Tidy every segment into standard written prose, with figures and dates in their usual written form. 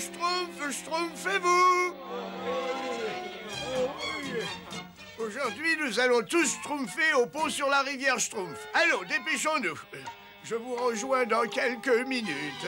schtroumpfez-vous! Aujourd'hui, nous allons tous schtroumpfer au pont sur la rivière Schtroumpf. Allons, dépêchons-nous. Je vous rejoins dans quelques minutes.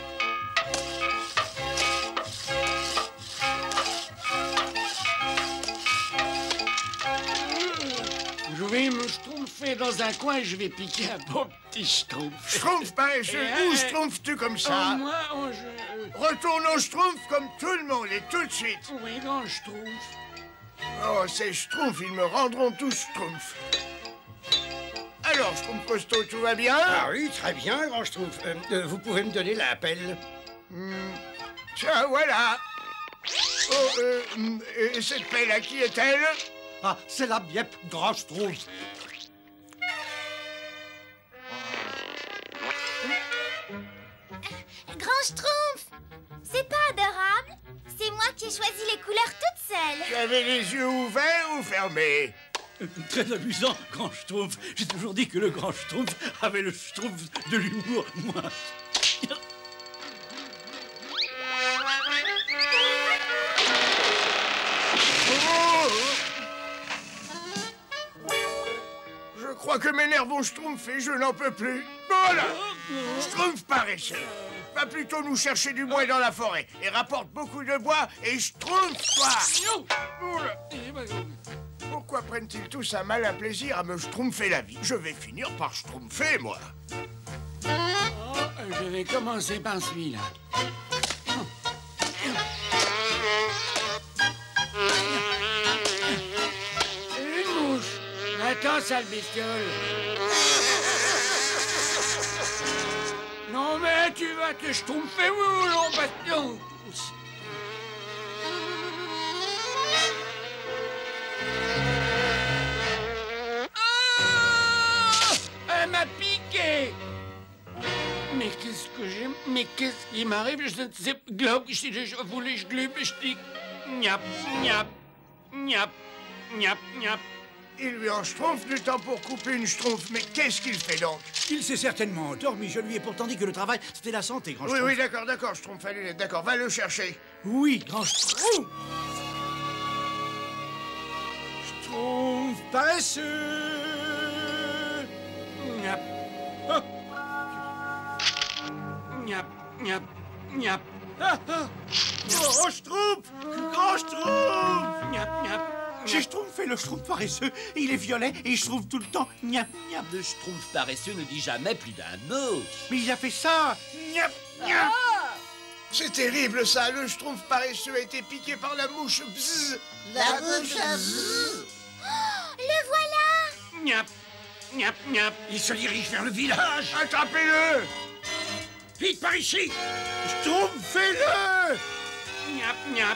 Je vais me schtroumpfer dans un coin et je vais piquer un bon petit schtroumpf. Schtroumpf paresseux, où schtroumpfes-tu comme ça? Moi, Retourne au schtroumpf comme tout le monde et tout de suite. Oui, grand schtroumpf. Oh, ces schtroumpfs, ils me rendront tous schtroumpf. Alors, schtroumpf costaud, tout va bien? Ah oui, très bien, grand schtroumpf. Vous pouvez me donner la pelle? Tiens, voilà. Oh, et cette pelle, à qui est-elle? Ah, c'est la biep, grand schtroumpf. Grand Schtroumpf, c'est pas adorable? C'est moi qui ai choisi les couleurs toute seule. Tu avais les yeux ouverts ou fermés? Très amusant, grand schtroumpf. J'ai toujours dit que le grand schtroumpf avait le schtroumpf de l'humour, moi. Je crois que mes nerfs vont schtroumpfer, je n'en peux plus. Voilà! Schtroumpf paresseux. Va plutôt nous chercher du bois dans la forêt et rapporte beaucoup de bois et schtroumpf-toi! Pourquoi prennent-ils tous un malin plaisir à me schtroumpfer la vie? Je vais finir par schtroumpfer, moi. Je vais commencer par celui-là. Une mouche. Attends, sale bestiole. Non, mais tu vas te schtroumpfer, ou non, baston. Elle m'a piqué. Mais qu'est-ce que j'ai... Mais qu'est-ce qui m'arrive? Je ne sais... Globe, je voulais... Je glube, je dis... Niap, niap, niap, niap, niap. Il lui en schtroumpf du temps pour couper une schtroumpf, mais qu'est-ce qu'il fait donc? Il s'est certainement endormi. Je lui ai pourtant dit que le travail, c'était la santé, grand Oui, schtroumpf. oui, d'accord, schtroumpf à lunettes, d'accord, va le chercher. Oui, grand schtroumpf. Schtroumpf paresseux. Niap. Niap, niap, niap. Oh, schtroumpf! Grand schtroumpf! Niap, niap. J'ai schtroumpfé le schtroumpf paresseux. Il est violet et il schtroumpfe tout le temps. Niap, niap. Le schtroumpf paresseux ne dit jamais plus d'un mot. Mais il a fait ça. Niap, niap. C'est terrible, ça. Le schtroumpf paresseux a été piqué par la mouche. Bzzz. La mouche à le voilà! Niap, niap, niap. Il se dirige vers le village. Attrapez-le! Vite, par ici. Schtroumpfez-le. Niap, niap.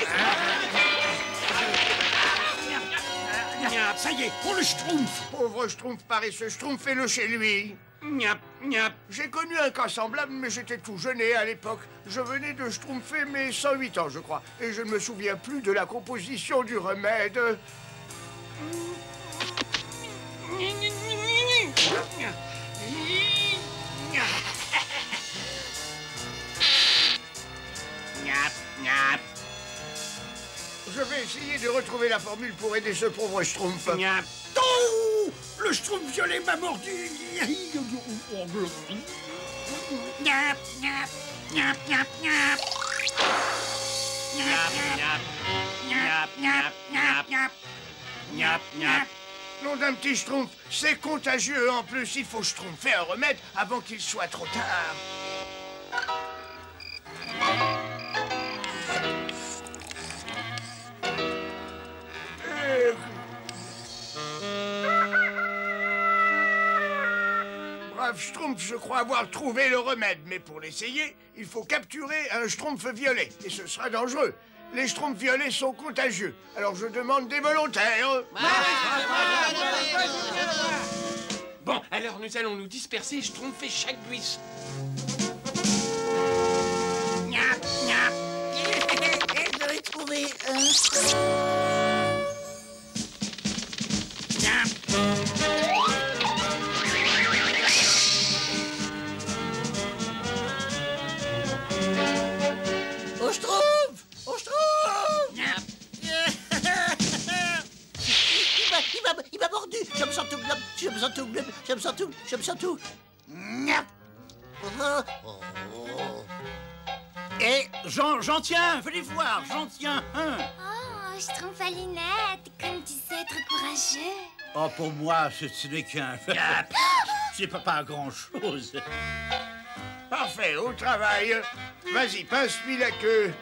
Niap. Ça y est, on le schtroumpf. Pauvre schtroumpf paresseux, schtroumpfez-le chez lui. Niap, niap. J'ai connu un cas semblable, mais j'étais tout jeunet à l'époque. Je venais de schtroumpfer mes 108 ans, je crois. Et je ne me souviens plus de la composition du remède. Niap, niap. Je vais essayer de retrouver la formule pour aider ce pauvre schtroumpf. Niap. Oh, le schtroumpf violet m'a mordu. Niap, niap. Niap, niap, niap. Niap, niap. Niap, niap, niap, niap. Niap, niap. Nom d'un petit schtroumpf, c'est contagieux. En plus, il faut schtroumpfer un remède avant qu'il soit trop tard. Brave schtroumpf, je crois avoir trouvé le remède. Mais pour l'essayer, il faut capturer un schtroumpf violet. Et ce sera dangereux. Les schtroumpfs violets sont contagieux. Alors je demande des volontaires. Bon, alors nous allons nous disperser et schtroumpfer chaque buisson. Niap, niap. J'aurais trouvé un... Niap. On se trouve! On se trouve! Il m'a mordu! Je me sens tout globe, je me sens tout globe, je me sens tout, je me sens tout. Et j'en tiens, venez voir, j'en tiens un. Oh, Schtroumpfalinette, comme tu sais être courageux. Oh, pour moi, ce n'est qu'un... C'est pas grand-chose. Parfait, au travail. Vas-y, pince-lui la queue.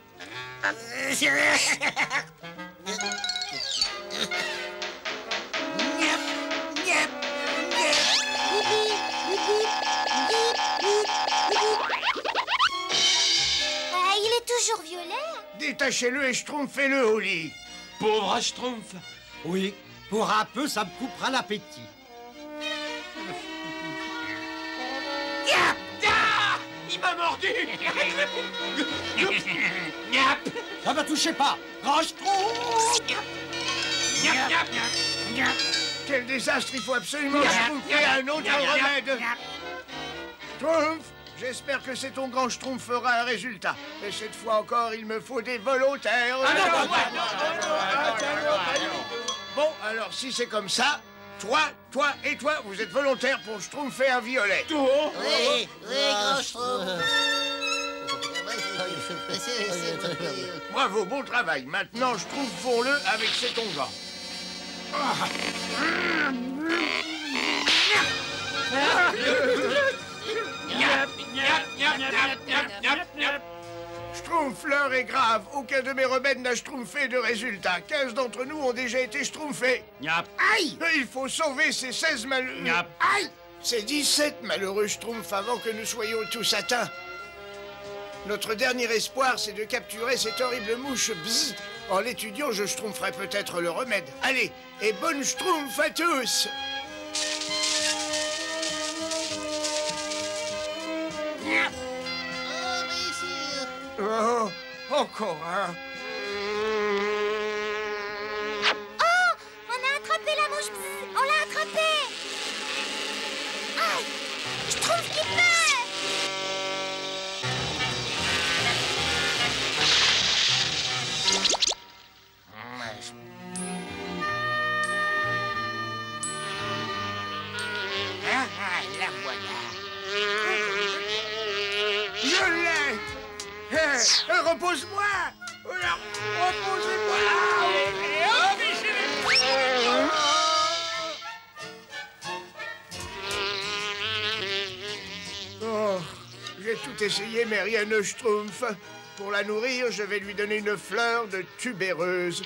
Il est toujours violet. Détachez-le et schtroumpfez-le au lit. Pauvre Schtroumpf. Oui, pour un peu, ça me coupera l'appétit. Il m'a mordu. Ça me touchez pas! Grand Schtroumpf! Quel désastre, il faut absolument schtroumpfer un autre remède. Schtroumpf, j'espère que c'est ton grand Schtroumpf fera un résultat. Mais cette fois encore, il me faut des volontaires. Bon, alors si c'est comme ça, toi et toi, vous êtes volontaires pour schtroumpfer un violet. Oui, Grand Schtroumpf! Bravo, bon travail. Maintenant, schtroumpfons-le avec cet onguent. Schtroumpf, l'heure est grave. Aucun de mes remèdes n'a schtroumpfé de résultat. 15 d'entre nous ont déjà été schtroumpfés. Aïe! Il faut sauver ces 16 malheureux. Aïe! Ces 17 malheureux schtroumpfs avant que nous soyons tous atteints. Notre dernier espoir, c'est de capturer cette horrible mouche. Bzz. En l'étudiant, je schtroumpferai peut-être le remède. Allez, et bonne schtroumpf à tous! Oh, encore un. Oh, on a attrapé la mouche. Bzz, on l'a attrapée. Aïe, Schtroumpf qui meurt. La voilà. Je l'ai! Repose-moi! Reposez-moi! Oh, j'ai tout essayé, mais rien ne schtroumpf. Pour la nourrir, je vais lui donner une fleur de tubéreuse.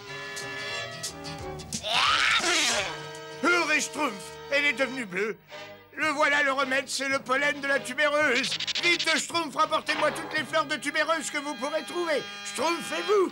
Heureux schtroumpf! Elle est devenue bleue. Le voilà le remède, c'est le pollen de la tubéreuse. Vite, Schtroumpf, rapportez-moi toutes les fleurs de tubéreuse que vous pourrez trouver. Schtroumpfez-vous.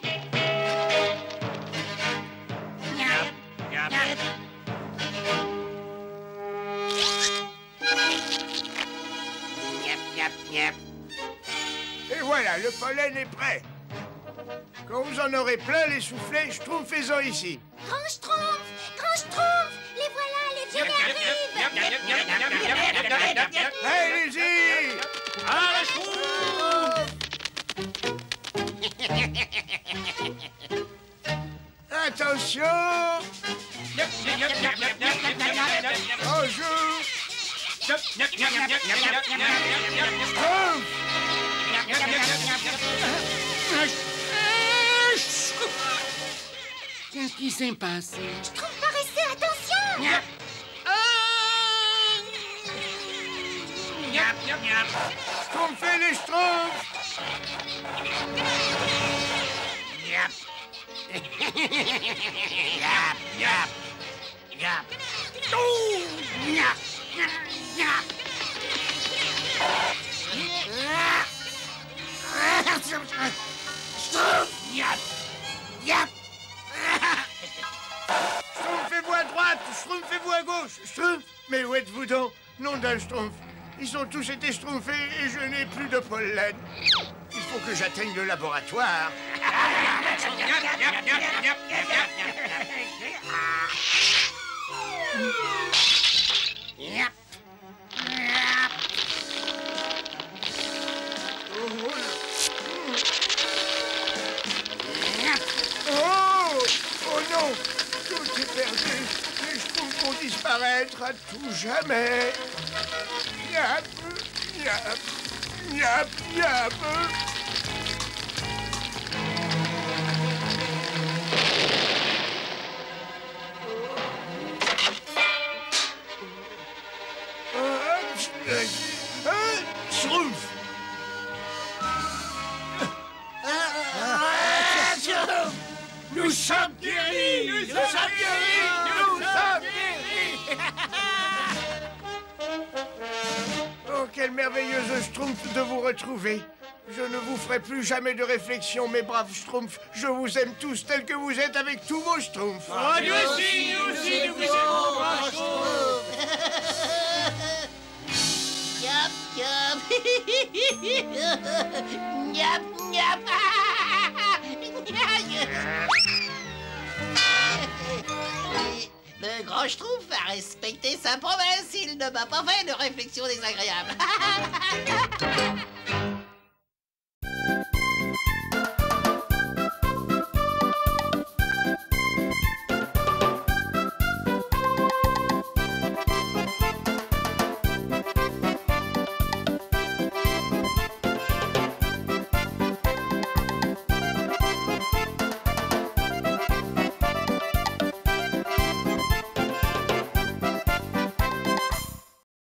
Et voilà, le pollen est prêt. Quand vous en aurez plein les soufflets, schtroumpfez-en ici. Grand Schtroumpf, les voilà, les violets arrivent. Allez-y! À la Schtroumpf! Attention! Bonjour! Qu'est-ce qui s'est passé? Schtroumpf paresseux, attention. Schtroumpfez les schtroumpfs! Schtroumpfez-vous à droite, schtroumpfez-vous à gauche, schtroumpf! Mais où êtes-vous donc? Nom d'un schtroumpf. Ils ont tous été schtroumpfés et je n'ai plus de pollen. Il faut que j'atteigne le laboratoire. disparaître à tout jamais. Miap, miap, miap, miap. Schtroumpf. Nous sommes guéris! Nous sommes guéris! Nous sommes guéris! Oh, quelle merveilleuse Schtroumpf de vous retrouver. Je ne vous ferai plus jamais de réflexion, mes braves Schtroumpfs. Je vous aime tous tels que vous êtes avec tous vos Schtroumpfs. Nous aussi, nous vous aimons, grand Schtroumpf! Yap, yap. Yap, yap. Le grand Schtroumpf a respecté sa promesse. Il ne m'a pas fait de réflexion désagréable.